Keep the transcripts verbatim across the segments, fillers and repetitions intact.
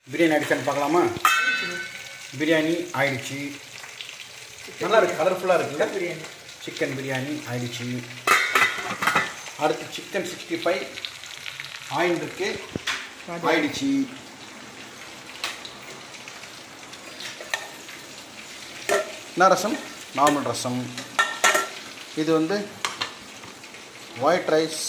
பிரியாணி அடிச்சான்னு பார்க்கலாமா? பிரியாணி ஆயிடுச்சு. நல்லா இருக்குது, கலர்ஃபுல்லாக இருக்குல்ல? பிரியாணி சிக்கன் பிரியாணி ஆயிடுச்சு. அடுத்து சிக்கன் சிக்ஸ்டி ஃபைவ் ஆயில் இருக்கு, ஆயிடுச்சு. என்ன ரசம்? நார்மல் ரசம். இது வந்து ஒயிட் ரைஸ்,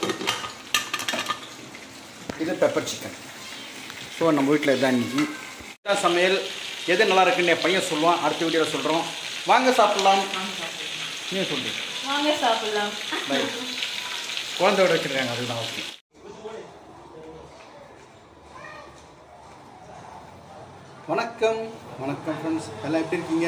இது பெப்பர் சிக்கன். ஸோ நம்ம வீட்டில் இதுதான் இன்றைக்கி இதுதான் சமையல். எது நல்லா இருக்குன்னு என் பையன் சொல்லுவான், அடுத்த வீடியோவில் சொல்கிறோம். வாங்க சாப்பிட்லாம். நீ சொல்லு. வாங்க சாப்பிட்லாம். குழந்தையோட வச்சுருக்காங்க, அதுதான் ஓகே. வணக்கம் வணக்கம் ஃப்ரெண்ட்ஸ், எல்லாம் எப்படி இருக்கீங்க?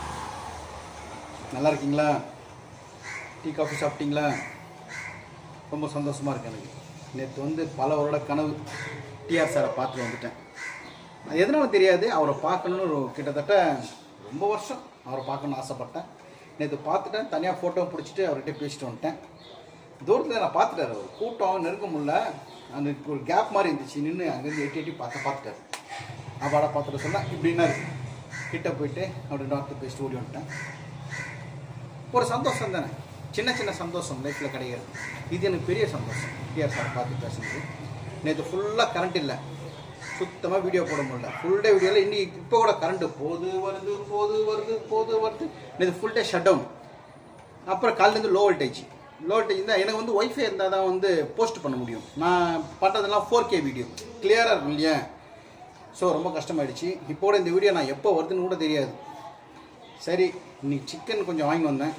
நல்லா இருக்கீங்களா? டீ காஃபி சாப்பிட்டீங்களா? ரொம்ப சந்தோஷமாக இருக்கு எனக்கு. நேற்று வந்து பல வருட கனவு டிஆர் சாரை பார்த்துட்டு வந்துட்டேன். அது எதனால தெரியாது, அவரை பார்க்கணுன்னு ஒரு கிட்டத்தட்ட ரொம்ப வருஷம் அவரை பார்க்கணுன்னு ஆசைப்பட்டேன். நேற்று பார்த்துட்டேன், தனியாக ஃபோட்டோ பிடிச்சிட்டு அவர்கிட்ட பேசிட்டு வந்துட்டேன். தூரத்தில் நான் பார்த்துட்டார், அவர் கூட்டம் நெருங்க முடியல, அந்த ஒரு கேப் மாதிரி இருந்துச்சு, நின்று அங்கேருந்து எட்டி எட்டி பார்த்து பார்த்துட்டார். அப்பாடா பார்த்துட்டு சொன்னால் இப்படின்னா இருக்கு. கிட்டே போயிட்டு அப்படி டாக்டர் பேசிட்டு ஓடி வந்துட்டேன். ஒரு சந்தோஷம் தானே, சின்ன சின்ன சந்தோஷம் லைஃப்பில் கிடையாது. இது எனக்கு பெரிய சந்தோஷம். டிஆர் சார் பார்த்து பேசுறது. நேற்று ஃபுல்லாக கரண்ட் இல்லை, சுத்தமாக வீடியோ போட முடியல. ஃபுல் டே வீடியோவில் இன்றைக்கி இப்போ கூட கரண்ட்டு போது வருது போது வருது போது வருது. நேற்று ஃபுல் டே ஷட் டவுன். அப்புறம் காலையிலேருந்து லோ வோல்டேஜ் லோ வோல்டேஜ் இருந்தால் எனக்கு வந்து ஒய்ஃபை இருந்தால் தான் வந்து போஸ்ட் பண்ண முடியும். நான் பண்ணுறதெல்லாம் ஃபோர் கே வீடியோ கிளியராக இருக்கும் இல்லையா? ஸோ ரொம்ப கஷ்டமாயிடுச்சு. இப்போ கூட இந்த வீடியோ நான் எப்போ வருதுன்னு கூட தெரியாது. சரி, இன்னைக்கு சிக்கன் கொஞ்சம் வாங்கி வந்தேன்.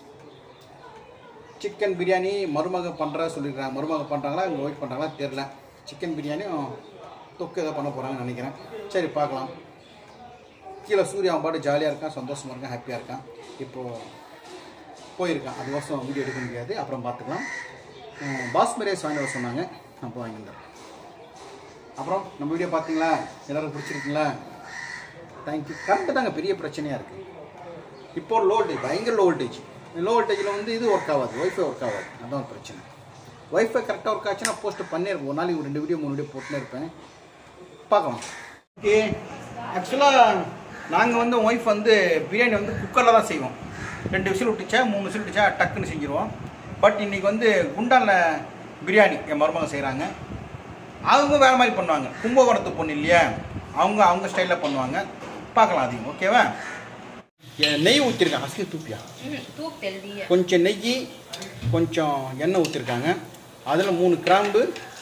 சிக்கன் பிரியாணி மருமக பண்ணுற சொல்லியிருக்காங்க. மருமக பண்ணுறாங்களா இங்கே ஒய்ஃப் பண்ணுறாங்களா தெரில. சிக்கன் பிரியாணியும் தொக்கு எதாவது பண்ண போகிறாங்கன்னு நினைக்கிறேன். சரி பார்க்கலாம். கீழே சூர்யா அவன் பாட்டு ஜாலியாக இருக்கான், சந்தோஷமாக இருக்கான், ஹாப்பியாக இருக்கான். இப்போது போயிருக்கான், அது வருஷம் வீடியோ எடுக்க முடியாது, அப்புறம் பார்த்துக்கலாம். பாஸ்மதி ரைஸ் வாங்கி வர சொன்னாங்க, அப்போ வாங்கியிருந்தேன். அப்புறம் நம்ம வீடியோ பார்த்தீங்களா? எல்லோரும் பிடிச்சிருக்கீங்களா? தேங்க்யூ. கரண்ட்டு தாங்க பெரிய பிரச்சனையாக இருக்குது. இப்போ லோ வோல்டேஜ், பயங்கர லோ வோல்டேஜ். லோ வோல்டேஜில் வந்து இது ஒர்க் ஆகாது, ஒய்ஃபை ஒர்க் ஆகாது. அதுதான் பிரச்சனை. ஒய்ஃபை கரெக்டாக ஒர்க் ஆச்சுன்னா போஸ்ட்டு பண்ணியிருப்பேன். ஒரு நாளைக்கு ஒரு ரெண்டு வீடியோ மூணு வீடியோ போட்டுனே இருப்பேன். பார்க்கலாம். ஓகே, ஆக்சுவலாக நாங்கள் வந்து ஒய்ஃப் வந்து பிரியாணி வந்து குக்கரில் தான் செய்வோம். ரெண்டு விசில் விட்டுச்சா மூணு விசில் விட்டுச்சா டக்குன்னு செஞ்சுருவோம். பட் இன்றைக்கி வந்து குண்டானில் பிரியாணி என் மருமக செய்கிறாங்க. அவங்க வேறு மாதிரி பண்ணுவாங்க. கும்பகோணத்து பொண்ணு இல்லையா, அவங்க அவங்க ஸ்டைலில் பண்ணுவாங்க. பார்க்கலாம் அதையும். ஓகேவா? நெய் ஊற்றிருக்காங்க. அசலி தூப்பியா? கொஞ்சம் நெய், கொஞ்சம் எண்ணெய் ஊற்றிருக்காங்க. அதில் மூணு கிராம்பு,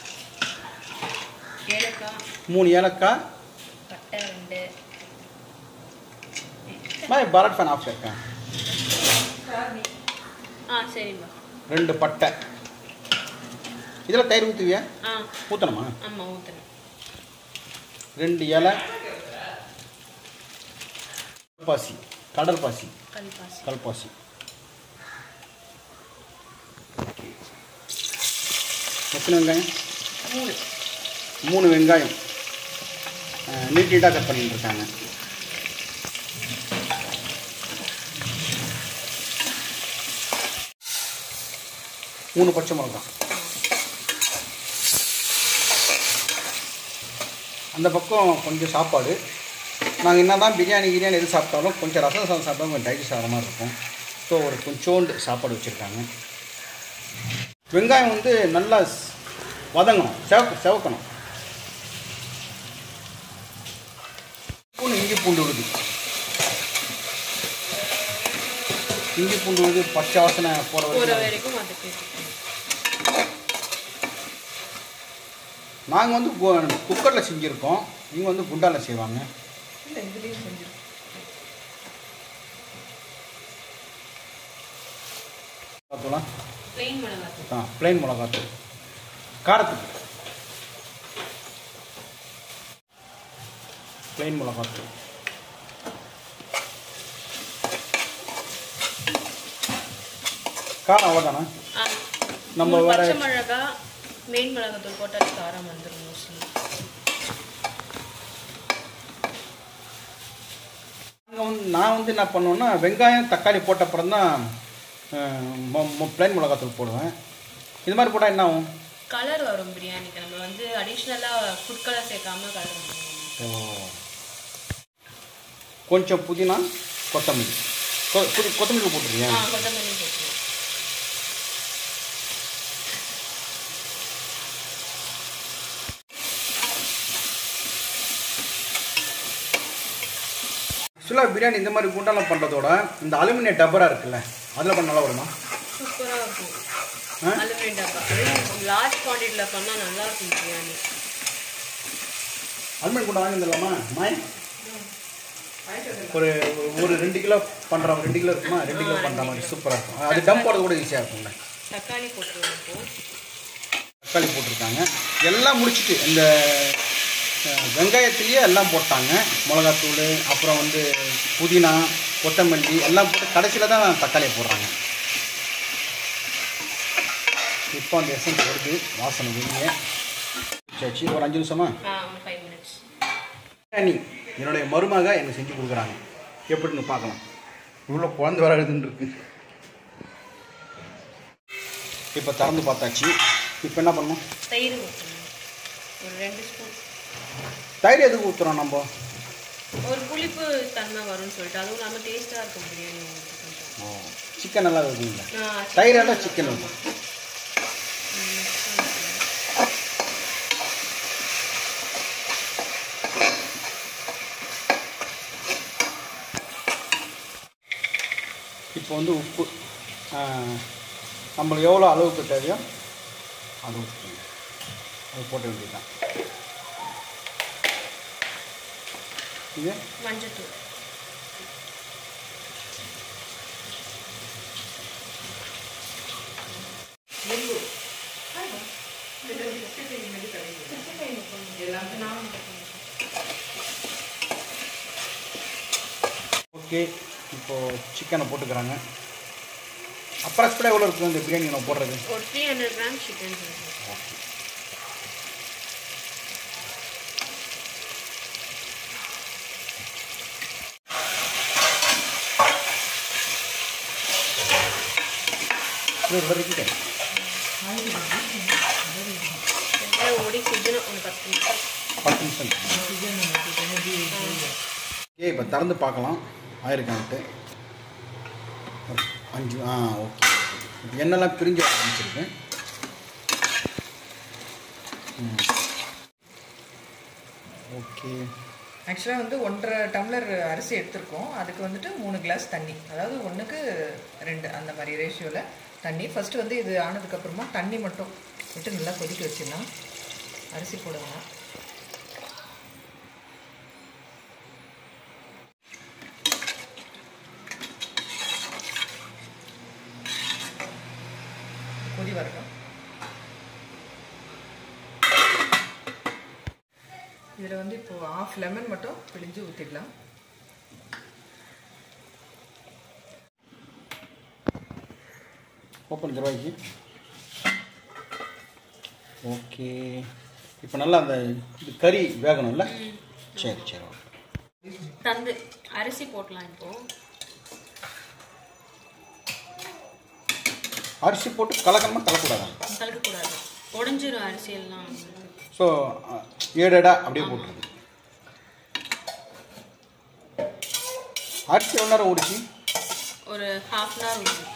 மூணு ஏலக்காய், பரட் ஃபேன் ஆஃப் இருக்கேன், ரெண்டு பட்டை. இதில் தயிர் ஊற்றுவியா? ஊற்றணுமா? ரெண்டு இலை, பாசி, கடல் பாசி, கல்பாசி. எத்தனை வெங்காயம்? மூணு மூணு வெங்காயம் நீட் நீட்டாக கட் பண்ணிட்டு இருக்காங்க. மூணு பச்சை மிளகாய். அந்த பக்கம் கொஞ்சம் சாப்பாடு. நாங்கள் என்ன தான் பிரியாணி கிரியாணி எது சாப்பிட்டாலும் கொஞ்சம் ரசம் சாதம் சாப்பிட்டாலும் கொஞ்சம் டைஜஸ்ட் ஆகிற மாதிரி இருக்கும். ஸோ ஒரு கொஞ்சோண்டு சாப்பாடு வச்சுருக்காங்க. வெங்காயம் வந்து நல்லா வதங்கணும், செவக்க செவக்கணும். பூண்டு இஞ்சி பூண்டு விடுது. இஞ்சி பூண்டு விடுது பச்சை வாசனை போகிற வரைக்கும். நாங்கள் வந்து குக்கரில் செஞ்சுருக்கோம், இவங்க வந்து குண்டாவில் செய்வாங்க. பார்த்துக்கலாம். ஆ, பிளெயின் மிளகாத்தூள் காரத்துக்கு. பிளெயின் மிளகாத்தூள். காரம் அவ்வளோதானே? நம்ம வேற மிளகா மெயின் மிளகாத்தூள் போட்டால் காரம் வந்துடும் மோஸ்ட்லி. நான் வந்து என்ன பண்ணுவேன்னா, வெங்காயம் தக்காளி போட்ட அப்புறம் தான் பிளைன் மிளகாத்தூள் போடுவேன். இது மாதிரி போட்டால் என்ன ஆகும்? கலர் வரும் பிரியாணிக்கு. நம்ம வந்து அடிஷ்னலாக ஃபுட் கலர் சேர்க்காம கலர் வரும். கொஞ்சம் புதினா கொத்தமல்லி கொத்தமல்லி போட்டுருங்க. கொத்தமல்லி போட்டுருங்க. ஆக்சுவலாக பிரியாணி இந்த மாதிரி குண்டாலாம் பண்ணுறதோட இந்த அலுமினிய டப்பரா இருக்குல்ல அதில் பண்ண நல்லா வருமா? சூப்பராக இருக்கும். அலுமினியம் டப்பா லார்ஜ் குவான்டிட்டியில் பண்ணால் நல்லா இருக்கும் பிரியாணி. அலுமினியம் குண்டா வாங்கியிருந்தலாமா மாய்? ஒரு ஒரு ரெண்டு கிலோ பண்ணுறோம், ரெண்டு கிலோ இருக்குமா? ரெண்டு கிலோ பண்ணுற மாதிரி சூப்பராக இருக்கும். அது டம் போடுறது கூட ஈஸியாக இருக்கும்ல. தக்காளி போட்டுருவோம். தக்காளி போட்டிருக்காங்க. எல்லாம் முடிச்சுட்டு இந்த வெங்காயத்துலேயே எல்லாம் போட்டாங்க. மிளகாத்தூள், அப்புறம் வந்து புதினா, கொத்தமல்லி எல்லாம் போட்டு கடைசியில் தான் தக்காளியை போடுறாங்க. இப்போ அந்த எசன்ஸ் வருது, வாசனை வெளியே சரி. ஒரு அஞ்சு நிமிஷமா ஃபைவ் மினிட்ஸ் பிரியாணி என்னுடைய மருமக எனக்கு செஞ்சு கொடுக்குறாங்க. எப்படின்னு பார்க்கலாம். இவ்வளோ குழந்தை வர எழுதுன்னு இருக்கு. இப்போ திறந்து பார்த்தாச்சு. இப்போ என்ன பண்ணணும்? தயிர் ஊற்றணும். ஒரு ரெண்டு ஸ்பூன் தயிர் எதுக்கு ஊற்றுறோம் நம்ம? ஒரு புளிப்பு தன்மை வரும்னு சொல்லிட்டு, அதுவும் இல்லாமல் டேஸ்ட்டாக இருக்கும் பிரியாணி. ஓ, சிக்கன் நல்லா இருக்குங்களா? தயிரெல்லாம் சிக்கன் இருக்கும். இப்போ வந்து உப்பு நம்மளுக்கு எவ்வளோ அளவுக்கு தேவையோ அது உப்பு அது போட்ட வேண்டியதுதான். இது மஞ்சத்தூள். ஓகே, இப்போது சிக்கனை போட்டுக்கிறாங்க. அப்ராக்சிமேட்டாக எவ்வளோ இருக்கும் இந்த பிரியாணி நம்ம போடுறது? ஒரு three hundred gram chicken. Okay, ஓடி சிக்கன் ஒரு பத்து நிமிஷம் பத்து நிமிஷம் ஓகே. இப்போ திறந்து பார்க்கலாம் ஆயிருக்கான்ட்டு. அஞ்சு ஆ ஓகே. எண்ணெய்லாம் பிரிஞ்சு வர ஆரம்பிச்சிருக்கு. ஓகே. ஆக்சுவலாக வந்து ஒன்றரை டம்ளர் அரிசி எடுத்திருக்கோம். அதுக்கு வந்துட்டு மூணு கிளாஸ் தண்ணி, அதாவது ஒன்றுக்கு ரெண்டு அந்த மாதிரி ரேஷியோவில் தண்ணி. ஃபஸ்ட்டு வந்து இது ஆனதுக்கப்புறமா தண்ணி மட்டும் விட்டு நல்லா கொதிக்க வச்சிடலாம். அரிசி போடுவோம். கொதி வரட்டும். இதில் வந்து இப்போது ஆஃப் லெமன் மட்டும் பிழிஞ்சு ஊற்றிடலாம். ஓப்பன் கருவாய்க்கு. ஓகே, இப்போ நல்லா அந்த இது கறி வேகணும்ல? சரி சரி ஓகே. தந்து அரிசி போட்டலாம். இப்போ அரிசி போட்டு கலக்கணுமா கலக்கூடாதா? கலக்கக்கூடாது, உடஞ்சிரும் அரிசி எல்லாம். ஸோ ஏடடா அப்படியே போட்டுருது. அரிசி எவ்வளோ நேரம் ஓடிச்சு? ஒரு ஹாஃப் அன் ஹவர் ஓடிச்சு.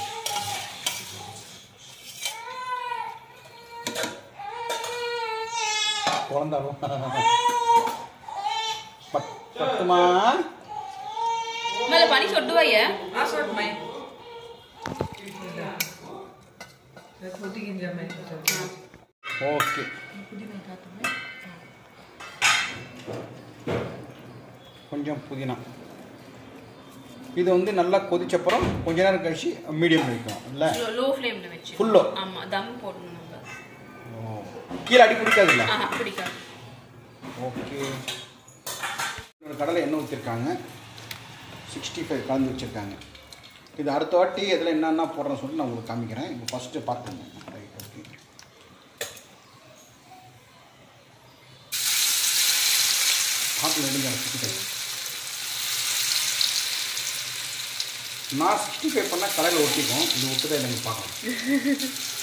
குழந்தாலும் பத்துமா மேல பனி சொட்டுவாய ஓகே. கொஞ்சம் புதினா. இது வந்து நல்லா கொதிச்சப்புறம் கொஞ்ச நேரம் கழிச்சு மீடியம் வைக்கணும் இல்லை? லோ ஃப்ளேம்ல வச்சு ஃபுல்லோ. ஆமா, தம் போடணும். கீழே அடி பிடிக்காது இல்லை? பிடிக்காது. ஓகே. ஒரு கடலை எண்ணெய் ஊற்றிருக்காங்க. சிக்ஸ்டி ஃபைவ் கலந்து வச்சுருக்காங்க. இது அடுத்த வாட்டி இதில் என்னென்ன போடுறேன்னு சொல்லிட்டு நான் உங்களுக்கு காமிக்கிறேன். இப்போ ஃபஸ்ட்டு பார்த்துங்க. Right, okay. ஆப்பிள் எடுங்க. சிக்ஸ்டி ஃபைவ் நான் சிக்ஸ்டி ஃபைவ் பண்ணால் கடையில் ஒட்டிக்கும். இது விட்டு தான் எனக்கு பார்க்கலாம்.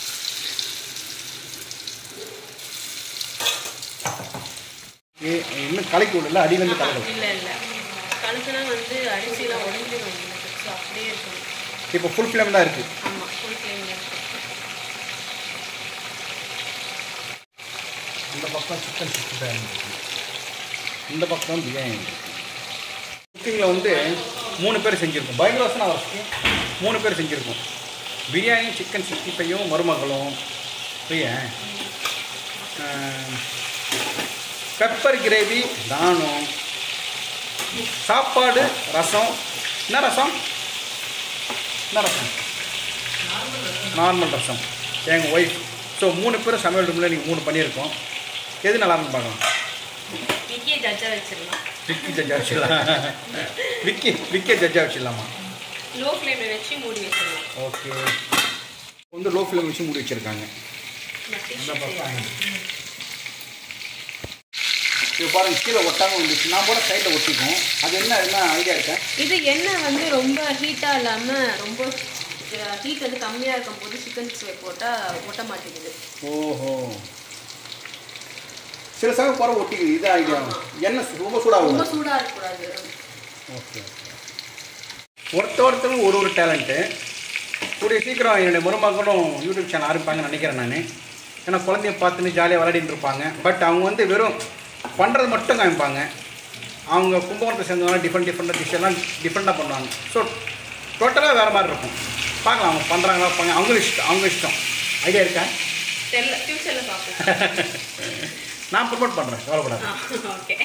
ஏ இன்னும் கலக்கி விடல, அடியிலேருந்து கலக்கல. இல்லை இல்லை கலக்குனா வந்து அரிசிலாம் உடஞ்சிடும், ஸோ அப்படியே இருக்கும். இப்போ ஃபுல் ஃப்ளேம் தான் இருக்குது. ஆமாம், ஃபுல் ஃப்ளேமில் இருக்கும். இந்த பக்கம் சிக்கன் சிக்ஸ்டி ஃபைவ் இந்த பக்கம் பிரியாணி. குக்கிங்கில் வந்து மூணு பேர் செஞ்சுருக்கோம். பயங்கர வசனம் அவருக்கு மூணு பேர் செஞ்சுருக்கோம். பிரியாணி, சிக்கன் சிக்ஸ்டி ஃபைவும் மருமகளும் புரிய பெப்பர் கிரேவி நானும், சாப்பாடு, ரசம். என்ன ரசம்? என்ன ரசம்? நார்மல் ரசம். எங்கள் ஒய்ஃப். ஸோ மூணு பேரும் சமையல் ரூமில் நீங்கள் மூணு பண்ணியிருக்கோம். எது நல்லா இருக்குன்னு பார்க்கலாம். விக்கியை ஜட்ஜாக வச்சிடலாம். விக்கி ஜட்ஜா வச்சிடலாம். விக்கி விக்கே ஜட்ஜா வச்சிடலாமா? லோ ஃப்ளேமில் வச்சு மூடி வச்சிடலாம். ஓகே. வந்து லோ ஃப்ளேம் வச்சு மூடி வச்சுருக்காங்க. இப்போ பாருங்க, கீழே ஒட்டாமல் வந்துச்சு. நான் கூட சைடில் ஒட்டிக்கும். அது என்ன என்ன ஐடியா இருக்கா? இது எண்ணெய் வந்து ரொம்ப ஹீட்டாக இல்லாமல் ரொம்ப ஹீட் வந்து கம்மியாக இருக்கும் போது சிக்கன் சிக்ஸ்டி போட்டால் ஒட்ட மாட்டேங்குது. ஓஹோ, சில சமயம் போகிற ஒட்டிக்குது. இது ஐடியா. எண்ணெய் ரொம்ப சூடாகும். ரொம்ப சூடாக இருக்கக்கூடாது. Okay okay. ஒருத்த ஒருத்தரும் ஒரு ஒரு டேலண்ட்டு. கூடிய சீக்கிரம் என்னுடைய மருமகனும் யூடியூப் சேனல் ஆரம்பிப்பாங்கன்னு நினைக்கிறேன் நான். ஏன்னா குழந்தைய பார்த்துன்னு ஜாலியாக விளையாடிட்டு இருப்பாங்க. பட் அவங்க வந்து வெறும் பண்ணுறது மட்டும் காமிப்பாங்க. அவங்க கும்பகோணத்தை சேர்ந்தவங்க டிஃப்ரெண்ட் டிஃப்ரெண்ட் டிஷ் எல்லாம் டிஃப்ரெண்ட்டாக பண்ணுவாங்க. ஸோ டோட்டலாக வேறு மாதிரி இருக்கும். பார்க்கலாம் அவங்க பண்ணுறாங்களா பார்ப்பாங்க. அவங்க இஷ்டம் அவங்க இஷ்டம். ஐடியா இருக்கா? தெரியல, ஃபியூச்சரில் பார்ப்போம். நான் ப்ரிப்போர்ட் பண்ணுறேன், கவலைப்படாது. ஓகே.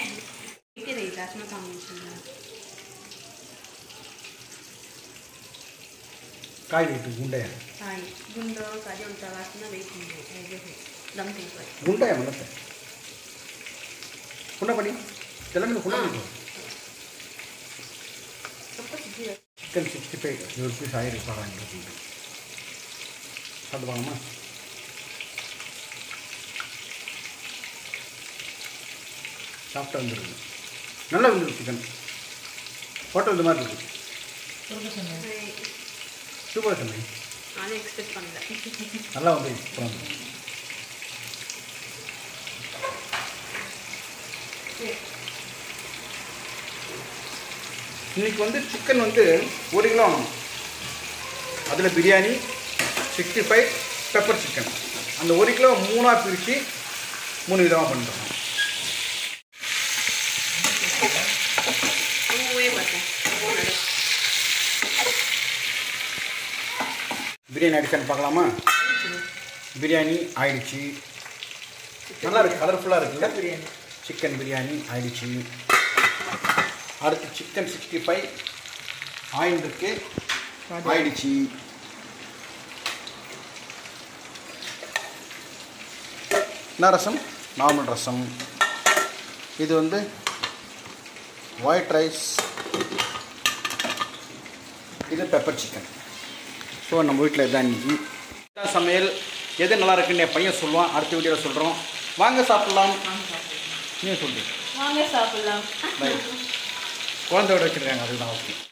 ಕಾಯಿ ಬೇಕು ಗುಂಡೆ ಕಾಯಿ ಗುಂಡು ಕಾಯಿ ಒಂದು ವಾಸನ ಬೇಕು ದಮ್ ತಿಂತಾರೆ ಗುಂಡೆ ಮತ್ತೆ ಕುಂಡ ಬನ್ನಿ ತೆಲಂಗಾಣ ಕುಂಡ ಬನ್ನಿ ಚಿಕನ್ ಸಿಕ್ಸ್ಟಿ ಫೈವ್ ನೂರು ರೂಪಾಯಿ ಆಯಿரம் ரூபாய் சாப்பிடுவாங்கம்மா. சாப்பிட்டா வந்துருக்கு, நல்லா வந்துருக்கு சிக்கன். ஹோட்டல் இந்த மாதிரி இருக்குது. சூப்பராக சொன்னேன், நானே எக்ஸ்பெக்ட் பண்ணல. நல்லா வந்து சூப்பராக வந்து இன்றைக்கி வந்து சிக்கன் வந்து ஒரு கிலோ வாங்கணும். அதில் biryani, sixty five, pepper chicken, அந்த ஒரு கிலோ மூணாக பிரித்து மூணு விதமாக பண்ணுறோம். பிரியாணி ஆயிடுச்சான்னு பார்க்கலாமா? பிரியாணி ஆயிடுச்சு, நல்லா இருக்குது, கலர்ஃபுல்லாக இருக்குல்ல பிரியாணி. சிக்கன் பிரியாணி ஆயிடுச்சு. அடுத்து சிக்கன் சிக்ஸ்டி ஃபைவ் ஆயில் இருக்கு, ஆயிடுச்சு. என்ன ரசம்? நார்மல் ரசம். இது வந்து ஒயிட் ரைஸ், இது பெப்பர் சிக்கன். ஸோ நம்ம வீட்டில் இதுதான் இன்றைக்கி சமையல். எது நல்லா இருக்குன்னு என் பையன் சொல்லுவான், அடுத்த வீடியோவில் சொல்கிறோம். வாங்க சாப்பிட்லாம். நீ சொல்லு. வாங்க சாப்பிட்லாம். குழந்தையோட வச்சுருக்காங்க, அதுதான் ஓகே.